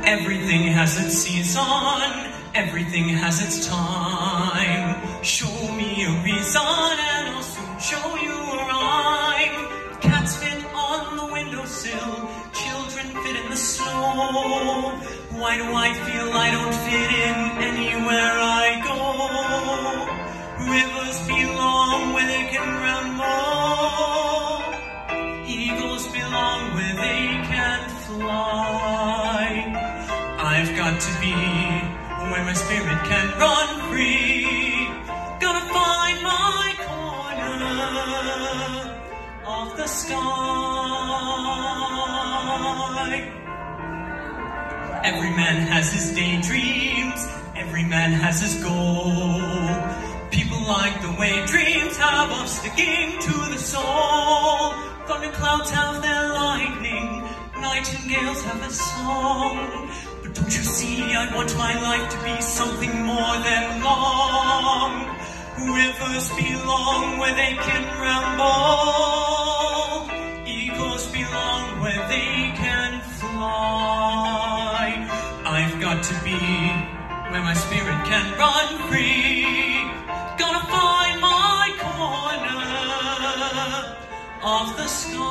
Everything has its season, everything has its time. Show me a reason and I'll soon show you a rhyme. Cats fit on the windowsill, children fit in the snow. Why do I feel I don't fit in anywhere I go? Rivers belong where they can ramble. Eagles belong where they can fly. I've got to be where my spirit can run free. Gonna find my corner of the sky. Every man has his daydreams, every man has his goal. People like the way dreams have of sticking to the soul. Thunderclouds have their lightning, nightingales have a song. But don't you see, I want my life to be something more than long. Rivers belong where they can ramble. Eagles belong where they can fly. I've got to be where my spirit can run free. Gonna find my corner of the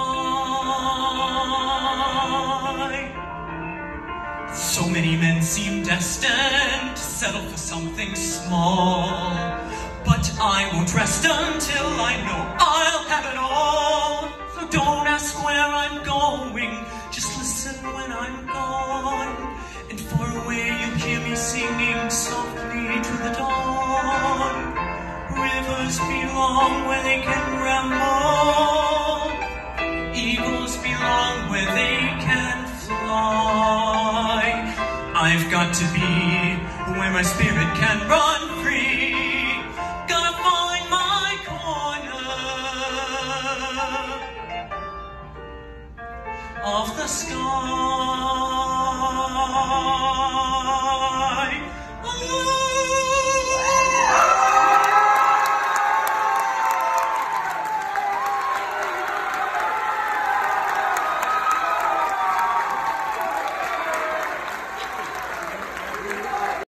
sky. So many men seem destined to settle for something small, but I won't rest until I know I'll have it all. So don't ask where I'm going, just listen when I'm gone. And far away you'll hear me singing softly to the dawn. Rivers belong where they can ramble. Eagles belong where they can fly. I've got to be where my spirit can run free. Gonna find my corner of the sky.